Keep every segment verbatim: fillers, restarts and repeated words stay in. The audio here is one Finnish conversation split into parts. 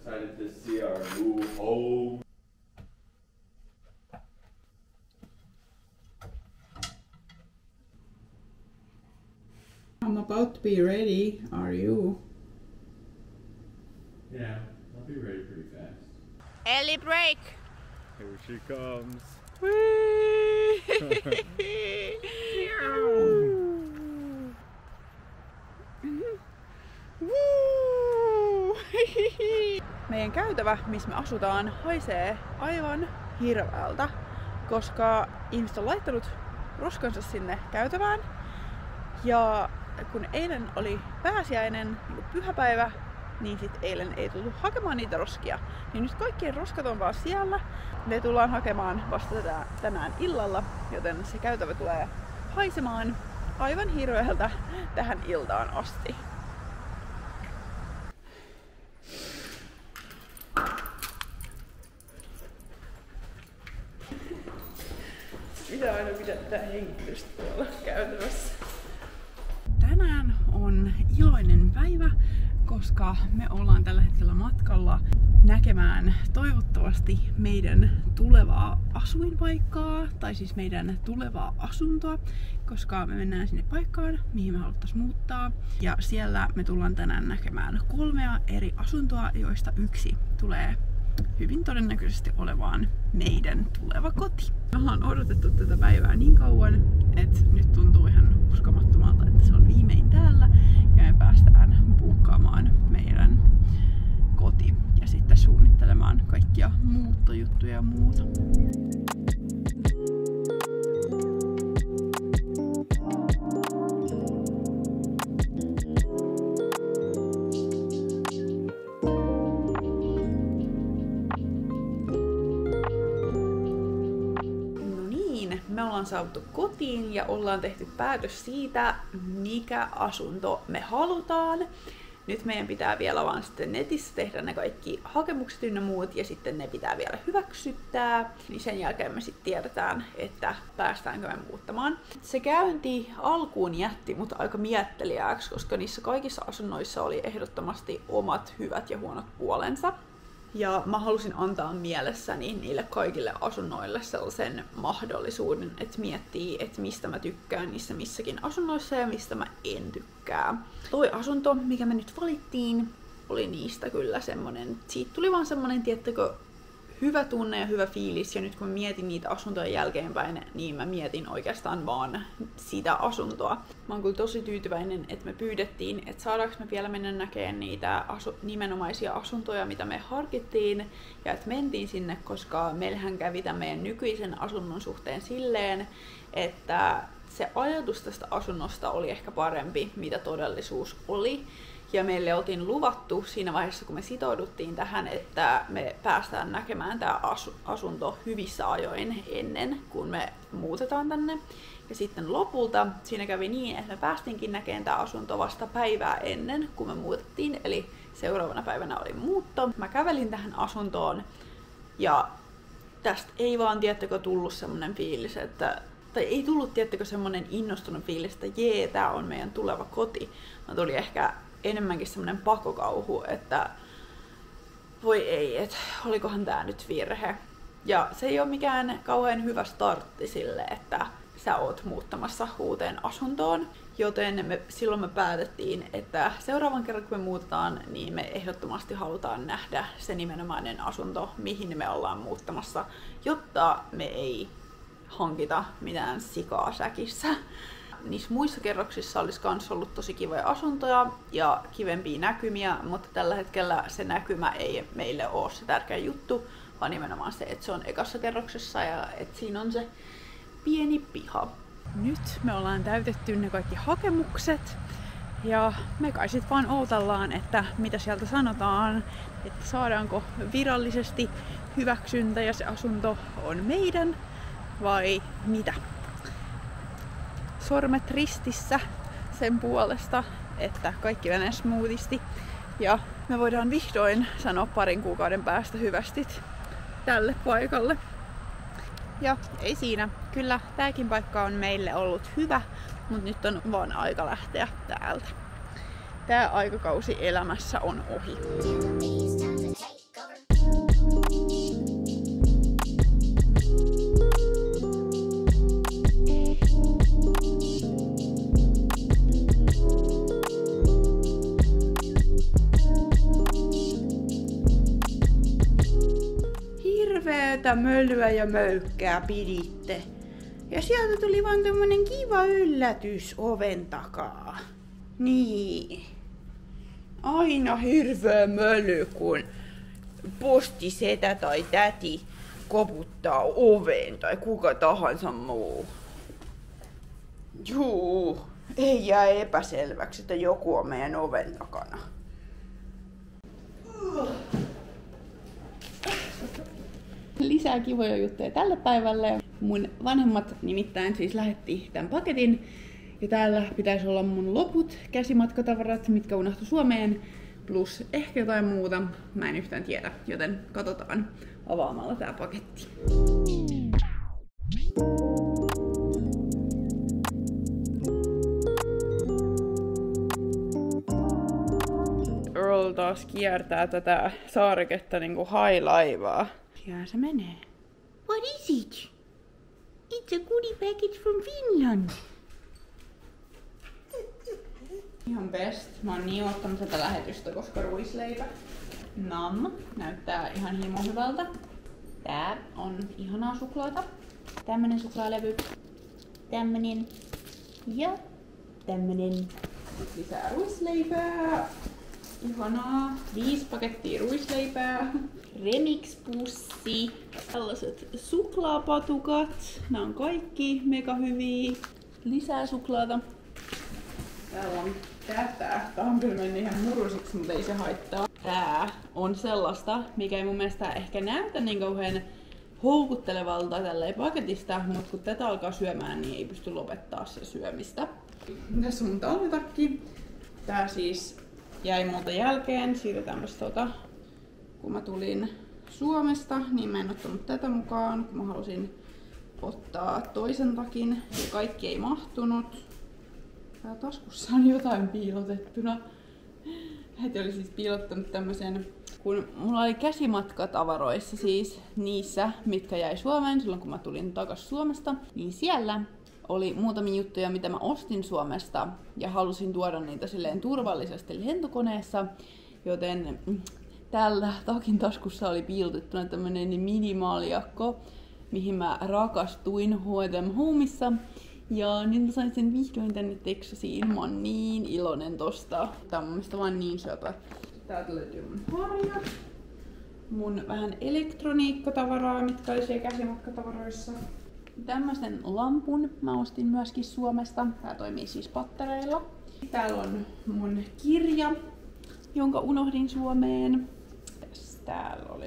Excited to see our new home. I'm about to be ready. Are you? Yeah, I'll be ready pretty fast. Ellie break! Here she comes. Meidän käytävä, missä me asutaan, haisee aivan hirveältä, koska ihmiset on laittanut roskansa sinne käytävään. Ja kun eilen oli pääsiäinen, niin pyhäpäivä, niin sit eilen ei tullut hakemaan niitä roskia. Niin nyt kaikkien roskat on vaan siellä. Ne tullaan hakemaan vasta tänään illalla, joten se käytävä tulee haisemaan aivan hirveältä tähän iltaan asti. Pitää aina pidättää hengitystä tuolla käytävässä. Tänään on iloinen päivä, koska me ollaan tällä hetkellä matkalla näkemään toivottavasti meidän tulevaa asuinpaikkaa, tai siis meidän tulevaa asuntoa, koska me mennään sinne paikkaan, mihin me haluttais muuttaa. Ja siellä me tullaan tänään näkemään kolmea eri asuntoa, joista yksi tulee hyvin todennäköisesti olevaan meidän tuleva koti. Me ollaan odotettu tätä päivää niin kauan, että nyt tuntuu ihan uskomattomalta, että se on viimein täällä ja me päästään buukkaamaan meidän koti ja sitten suunnittelemaan kaikkia muuttojuttuja ja muuta. Me ollaan saavuttu kotiin ja ollaan tehty päätös siitä, mikä asunto me halutaan. Nyt meidän pitää vielä vaan sitten netissä tehdä ne kaikki hakemukset ynnä muut ja sitten ne pitää vielä hyväksyttää. Niin sen jälkeen me sitten tiedetään, että päästäänkö me muuttamaan. Se käynti alkuun jätti mut aika miettelijäksi, koska niissä kaikissa asunnoissa oli ehdottomasti omat hyvät ja huonot puolensa. Ja mä halusin antaa mielessäni niille kaikille asunnoille sellaisen mahdollisuuden, että miettii, että mistä mä tykkään niissä missäkin asunnoissa ja mistä mä en tykkää. Toi asunto, mikä me nyt valittiin, oli niistä kyllä semmonen, siitä tuli vaan semmonen, tiettäkö, hyvä tunne ja hyvä fiilis. Ja nyt kun mä mietin niitä asuntoja jälkeenpäin, niin mä mietin oikeastaan vaan sitä asuntoa. Mä oon kyllä tosi tyytyväinen, että me pyydettiin, että saadaanko me vielä mennä näkemään niitä asu- nimenomaisia asuntoja, mitä me harkittiin. Ja että mentiin sinne, koska meillähän kävi tämän meidän nykyisen asunnon suhteen silleen, että se ajatus tästä asunnosta oli ehkä parempi, mitä todellisuus oli. Ja meille oltiin luvattu siinä vaiheessa, kun me sitouduttiin tähän, että me päästään näkemään tämä asunto hyvissä ajoin ennen kuin me muutetaan tänne. Ja sitten lopulta siinä kävi niin, että me päästinkin näkemään tämä asunto vasta päivää ennen kuin me muutettiin. Eli seuraavana päivänä oli muutto. Mä kävelin tähän asuntoon ja tästä ei vaan, tiettäkö, tullut semmonen fiilis, että tai ei tullut, tiettäkö, semmonen innostunut fiilis, että jee, tää on meidän tuleva koti. Mä tuli ehkä enemmänkin semmonen pakokauhu, että voi ei, että olikohan tää nyt virhe. Ja se ei ole mikään kauhean hyvä startti sille, että sä oot muuttamassa uuteen asuntoon. Joten me, silloin me päätettiin, että seuraavan kerran kun me muutetaan, niin me ehdottomasti halutaan nähdä se nimenomainen asunto, mihin me ollaan muuttamassa, jotta me ei hankita mitään sikaa säkissä. Niissä muissa kerroksissa olisi myös ollut tosi kivoja asuntoja ja kivempiä näkymiä, mutta tällä hetkellä se näkymä ei meille ole se tärkeä juttu, vaan nimenomaan se, että se on ekassa kerroksessa ja että siinä on se pieni piha. Nyt me ollaan täytetty ne kaikki hakemukset ja me kai sit vaan outallaan, että mitä sieltä sanotaan, että saadaanko virallisesti hyväksyntä ja se asunto on meidän vai mitä. Sormet ristissä sen puolesta, että kaikki menee smoothisti ja me voidaan vihdoin sanoa parin kuukauden päästä hyvästit tälle paikalle. Ja ei siinä. Kyllä tääkin paikka on meille ollut hyvä, mutta nyt on vaan aika lähteä täältä. Tää aikakausi elämässä on ohi. hirveetä mölyä ja möykkää piditte. Ja sieltä tuli vaan tämmönen kiva yllätys oven takaa. Niin. Aina hirveä möly, kun postisetä tai täti koputtaa oveen tai kuka tahansa muu. Juu, ei jää epäselväksi, että joku on meidän oven takana. Lisää kivoja juttuja tälle päivälle. Mun vanhemmat nimittäin siis lähetti tämän paketin. Ja täällä pitäisi olla mun loput käsimatkatavarat, mitkä unohtu Suomeen. Plus ehkä jotain muuta. Mä en yhtään tiedä, joten katsotaan avaamalla tää paketti. Earl taas kiertää tätä saareketta niinku hailaivaa. Ja se menee. What is it? It's a goodie package from Finland. Ihan best. Mä oon niin ottanut tätä lähetystä, koska ruisleipä. Nam. Näyttää ihan himo hyvältä. Tää on ihanaa suklaata. Tämmönen suklaalevy. Tämmönen. Ja tämmönen. Lisää ruisleipää. Ihanaa. Viisi pakettia ruisleipää. Remix-pussi. Tällaiset suklaapatukat. Nämä on kaikki mega hyviä. Lisää suklaata. Täällä on tätä. Tää on kyllä mennyt ihan murusiksi, mutta ei se haittaa. Tää on sellaista, mikä ei mun mielestä ehkä näytä niin kauhean houkuttelevalta tälleen paketista, mutta kun tätä alkaa syömään, niin ei pysty lopettaa se syömistä. Tässä on mun talvitakki. Tää siis jäi multa jälkeen siitä tämmöstä tota, kun mä tulin Suomesta, niin mä en ottanut tätä mukaan, kun mä halusin ottaa toisen takin ja kaikki ei mahtunut. Tää taskussa on jotain piilotettuna. Heti oli siis piilottanut tämmösen, kun mulla oli käsimatkatavaroissa siis niissä, mitkä jäi Suomeen silloin kun mä tulin takas Suomesta, niin siellä oli muutamia juttuja, mitä mä ostin Suomesta ja halusin tuoda niitä silleen turvallisesti lentokoneessa, joten tällä takin taskussa oli piilotettuna tämmönen minimaaliakko, mihin mä rakastuin H and M Homeissa. Ja nyt mä sain sen vihdoin tänne Texasiin. Mä oon niin iloinen tosta. Tää on mun mielestä vaan niin söpö. Täältä löytyy mun harjat. Mun vähän elektroniikkatavaraa, mitkä oli siellä käsimatkatavaroissa. Tämmösen lampun mä ostin myöskin Suomesta. Tää toimii siis pattereilla. Täällä on mun kirja, jonka unohdin Suomeen. Mitäs täällä oli?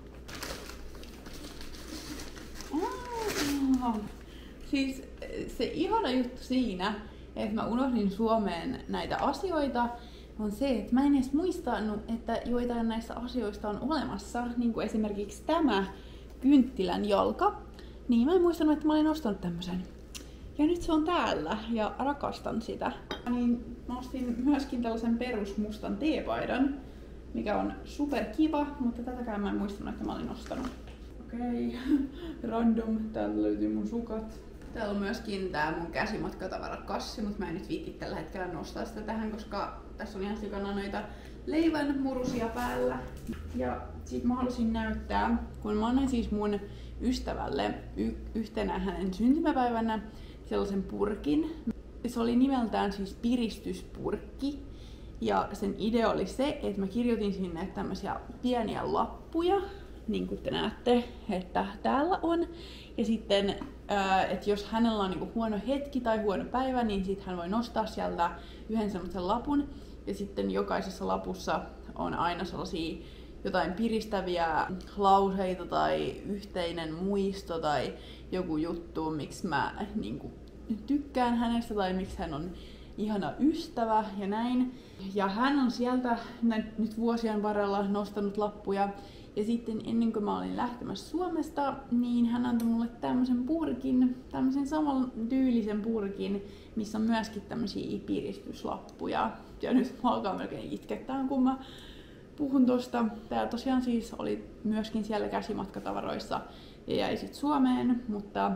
Oh. Siis se ihana juttu siinä, että mä unohdin Suomeen näitä asioita, on se, että mä en edes muistanut, että joitain näistä asioista on olemassa. Niin kuin esimerkiksi tämä kynttilän jalka. Niin mä en muistanut, että mä olin ostanut tämmösen. Ja nyt se on täällä ja rakastan sitä. Niin mä ostin myöskin tällaisen perusmustan teepaidan, mikä on super kiva, mutta tätäkään mä en muistanut, että mä olin ostanut. Okei, okay. Random. Täältä löytyy mun sukat. Täällä on myöskin tää mun käsimatkatavarakassi, mutta mä en nyt viitti tällä hetkellä nostaa sitä tähän, koska tässä on ihan sikana noita leivän murusia päällä. Ja sit mä halusin näyttää, kun mä annan siis mun ystävälle y- yhtenä hänen syntymäpäivänä sellaisen purkin. Se oli nimeltään siis piristyspurkki. Ja sen idea oli se, että mä kirjoitin sinne tämmösiä pieniä lappuja, niin kuin te näette, että täällä on. Ja sitten, että jos hänellä on niinku huono hetki tai huono päivä, niin sitten hän voi nostaa sieltä yhden semmoisen lapun. Ja sitten jokaisessa lapussa on aina sellaisia jotain piristäviä lauseita tai yhteinen muisto tai joku juttu, miksi mä niinku tykkään hänestä tai miksi hän on ihana ystävä ja näin. Ja hän on sieltä nyt vuosien varrella nostanut lappuja. Ja sitten ennen kuin mä olin lähtemässä Suomesta, niin hän antoi mulle tämmöisen purkin, tämmöisen saman tyylisen purkin, missä on myöskin tämmöisiä piristyslappuja. Ja nyt mä alkaa melkein itkettää, kun mä puhun tosta. Tää tosiaan siis oli myöskin siellä käsimatkatavaroissa ja jäi sit Suomeen, mutta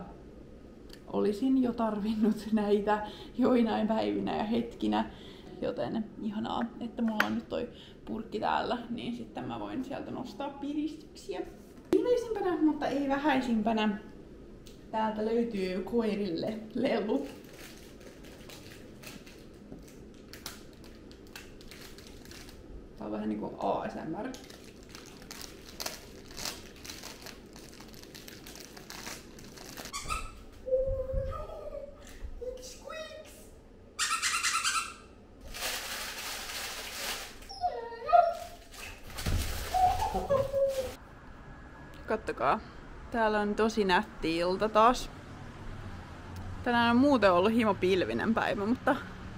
olisin jo tarvinnut näitä joinain päivinä ja hetkinä. Joten ihanaa, että mulla on nyt toi purkki täällä, niin sitten mä voin sieltä nostaa piristyksiä. viimeisimpänä, mutta ei vähäisimpänä, täältä löytyy koirille lelut. Tää on vähän niinku A S M R. Kattokaa. Täällä on tosi nätti ilta taas. Tänään on muuten ollut himo pilvinen päivä, mutta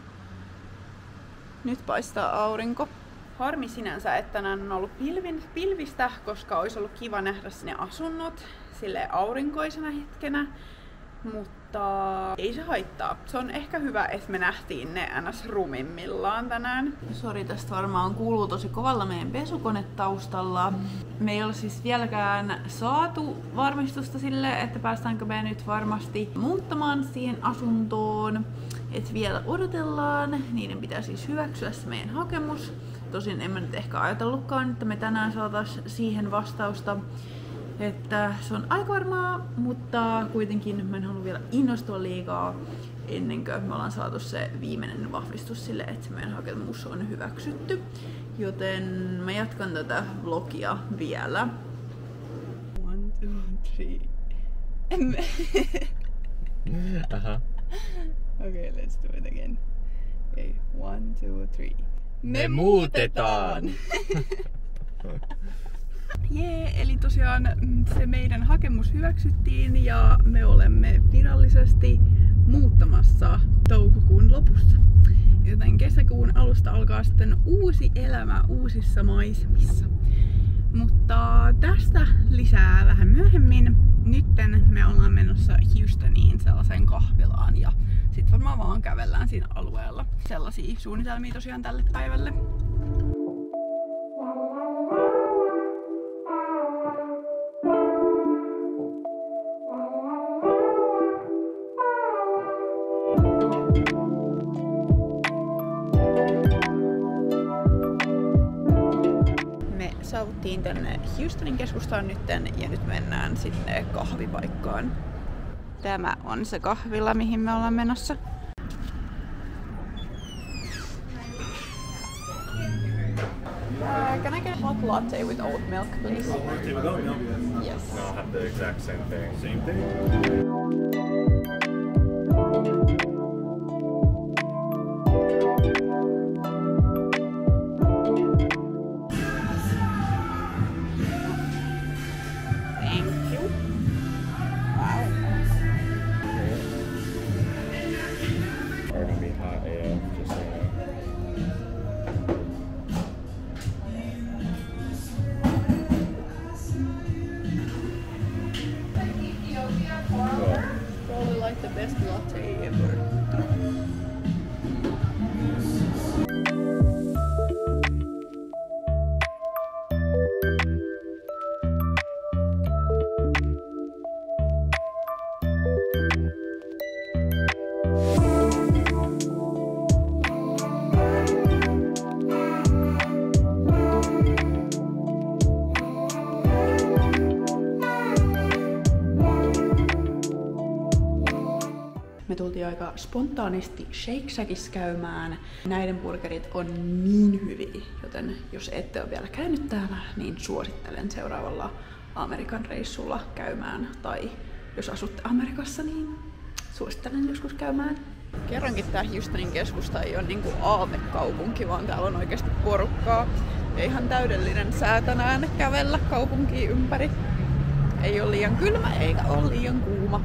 nyt paistaa aurinko. Harmi sinänsä, että tänään on ollut pilvin, pilvistä, koska olisi ollut kiva nähdä sinne asunnot sille aurinkoisena hetkenä. Mutta ei se haittaa. Se on ehkä hyvä, että me nähtiin ne ns. Rumimmillaan tänään. Sori, tästä varmaan kuuluu tosi kovalla meidän pesukone taustalla. Me ei ole siis vieläkään saatu varmistusta sille, että päästäänkö me nyt varmasti muuttamaan siihen asuntoon. Et vielä odotellaan. Niiden pitää siis hyväksyä se meidän hakemus. Tosin en mä nyt ehkä ajatellutkaan, että me tänään saataisiin siihen vastausta. Että se on aika varmaa, mutta kuitenkin mä en halua vielä innostua liikaa ennen kuin me ollaan saatu se viimeinen vahvistus sille, että meidän hakemus on hyväksytty. Joten mä jatkan tätä vlogia vielä. One, two, three. Aha. Okay, let's do it again. Okay, one, two, three. Me, Me muutetaan! Jee, eli tosiaan se meidän hakemus hyväksyttiin ja me olemme virallisesti muuttamassa toukokuun lopussa. Joten kesäkuun alusta alkaa sitten uusi elämä uusissa maisemissa. Mutta tästä lisää vähän myöhemmin. Nytten me ollaan menossa Houstoniin sellaiseen kahvilaan ja sit varmaan vaan kävellään siinä alueella. Sellaisia suunnitelmia tosiaan tälle päivälle. Saavuttiin tänne Houstonin keskustaan nytten ja nyt mennään sinne kahvipaikkaan. Tämä on se kahvila, mihin me ollaan menossa. Uh, can I get a hot latte with oat milk, please? Hot latte with oat milk? Yes. No, I'll have the exact same thing. Same thing? The best latte ever. Me tultiin aika spontaanisti Shake Shackissa käymään. Näiden burgerit on niin hyviä, joten jos ette ole vielä käynyt täällä, niin suosittelen seuraavalla Amerikan reissulla käymään. Tai jos asutte Amerikassa, niin suosittelen joskus käymään. Kerrankin tää Houstonin keskusta ei ole niinku aavekaupunki, vaan täällä on oikeasti porukkaa. Ja ihan täydellinen sää tänään kävellä kaupunkiin ympäri. Ei ole liian kylmä eikä ole liian kuuma.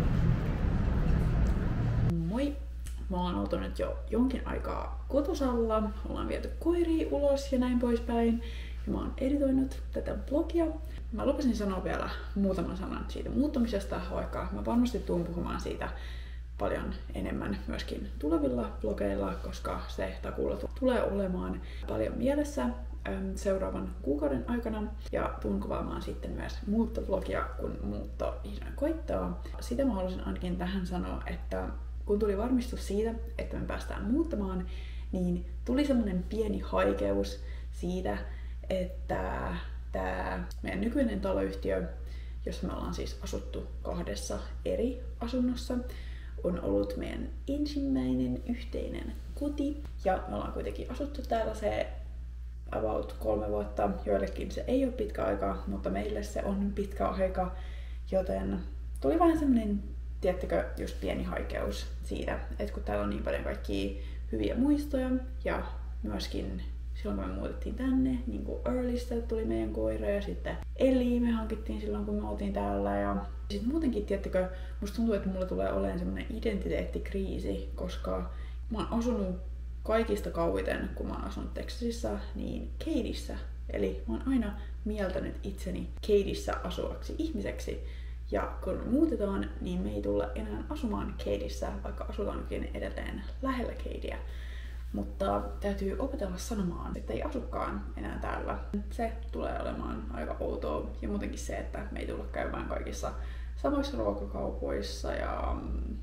Moi! Mä oon oltu nyt jo jonkin aikaa kotosalla. Ollaan viety koiria ulos ja näin poispäin. Ja mä oon editoinut tätä vlogia. Mä lupasin sanoa vielä muutaman sanan siitä muuttamisesta, vaikka mä varmasti tuun puhumaan siitä paljon enemmän myöskin tulevilla vlogeilla, koska se takuulla tulee olemaan paljon mielessä seuraavan kuukauden aikana. Ja tuun kuvaamaan sitten myös muuttovlogia, kun muutto vihdoin koittaa. Sitä mä haluaisin ainakin tähän sanoa, että kun tuli varmistus siitä, että me päästään muuttamaan, niin tuli semmonen pieni haikeus siitä, että tää meidän nykyinen taloyhtiö jossa me ollaan siis asuttu kahdessa eri asunnossa. On ollut meidän ensimmäinen yhteinen koti, ja me ollaan kuitenkin asuttu täällä se about kolme vuotta. Joillekin se ei ole pitkä aika, mutta meille se on pitkä aika, joten tuli vähän semmonen, tiedättekö, just pieni haikeus siitä, että kun täällä on niin paljon kaikkia hyviä muistoja, ja myöskin silloin kun me muutettiin tänne, niin kuin Earlystä tuli meidän koira, ja sitten Ellie me hankittiin silloin kun me oltiin täällä, ja sitten muutenkin, tiedättekö, musta tuntuu, että mulla tulee olemaan semmoinen identiteettikriisi, koska mä oon asunut kaikista kauiten, kun mä oon asunut Texasissa, niin Katieissa. Eli mä oon aina mieltänyt itseni Katieissa asuvaksi ihmiseksi. Ja kun me muutetaan, niin me ei tulla enää asumaan Katieissa, vaikka asutaankin edelleen lähellä Katia. Mutta täytyy opetella sanomaan, että ei asukaan enää täällä. Se tulee olemaan aika outoa. Ja muutenkin se, että me ei tulla käymään kaikissa samoissa ruokakaupoissa ja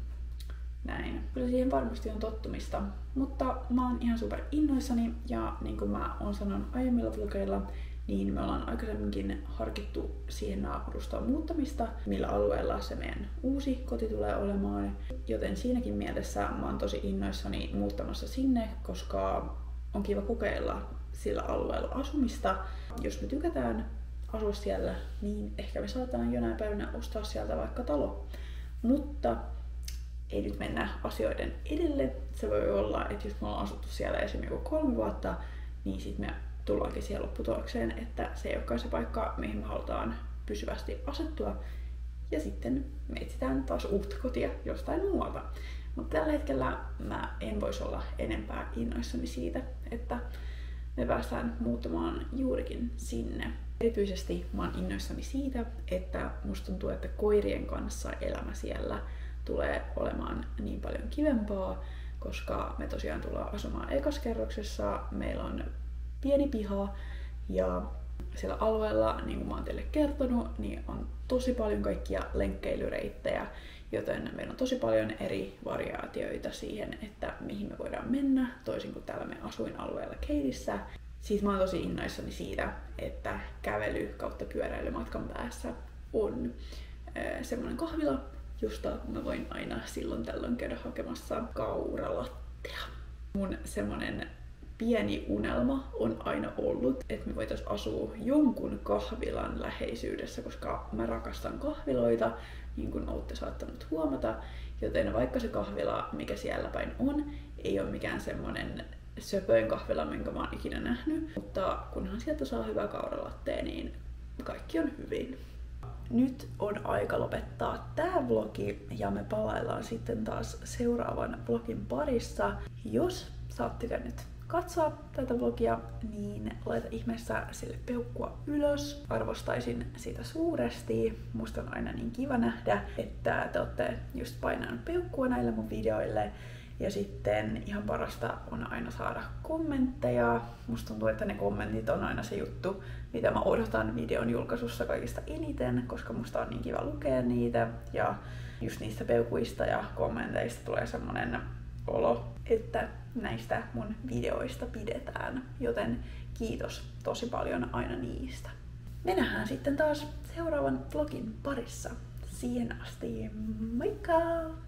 näin. Kyllä siihen varmasti on tottumista. Mutta mä oon ihan super innoissani ja niin kuin mä oon sanonut aiemmilla vlogeilla, niin me ollaan aikaisemminkin harkittu siihen naapurustaan muuttamista, millä alueella se meidän uusi koti tulee olemaan. Joten siinäkin mielessä mä oon tosi innoissani muuttamassa sinne, koska on kiva kokeilla sillä alueella asumista. Jos me tykätään asua siellä, niin ehkä me saataan jonain päivänä ostaa sieltä vaikka talo. Mutta ei nyt mennä asioiden edelle. Se voi olla, että jos me ollaan asuttu siellä esimerkiksi kolme vuotta, niin sit me tullaankin siihen lopputulokseen, että se ei olekaan se paikka, mihin me halutaan pysyvästi asettua. Ja sitten me etsitään taas uutta kotia jostain muualta. Mutta tällä hetkellä mä en voisi olla enempää innoissani siitä, että me päästään muuttamaan juurikin sinne. Erityisesti mä oon innoissani siitä, että musta tuntuu, että koirien kanssa elämä siellä tulee olemaan niin paljon kivempaa, koska me tosiaan tullaan asumaan ekaskerroksessa, meillä on pieni piha ja siellä alueella, niin kuin mä oon teille kertonut, niin on tosi paljon kaikkia lenkkeilyreittejä, joten meillä on tosi paljon eri variaatioita siihen, että mihin me voidaan mennä, toisin kuin täällä meidän asuinalueella Katieissa. Siis mä oon tosi innoissani siitä, että kävely kautta pyöräilymatkan päässä on äh, semmoinen kahvila, josta mä voin aina silloin tällöin käydä hakemassa kauralattea. Mun semmonen pieni unelma on aina ollut, että me voitais asua jonkun kahvilan läheisyydessä, koska mä rakastan kahviloita, niin kuin olette saattanut huomata. Joten vaikka se kahvila, mikä siellä päin on, ei ole mikään semmonen söpöin kahvila, minkä mä oon ikinä nähnyt, mutta kunhan sieltä saa hyvää kauralattea, niin kaikki on hyvin. Nyt on aika lopettaa tää vlogi ja me palaillaan sitten taas seuraavan vlogin parissa. Jos sä oot tykännyt katsoa tätä vlogia, niin laita ihmeessä sille peukkua ylös. Arvostaisin sitä suuresti. Musta on aina niin kiva nähdä, että te olette just painanut peukkua näille mun videoille. Ja sitten ihan parasta on aina saada kommentteja. Musta tuntuu, että ne kommentit on aina se juttu, mitä mä odotan videon julkaisussa kaikista eniten, koska musta on niin kiva lukea niitä. Ja just niistä peukuista ja kommenteista tulee semmonen olo, että näistä mun videoista pidetään. Joten kiitos tosi paljon aina niistä. Me nähdään sitten taas seuraavan vlogin parissa. Siihen asti, moikka!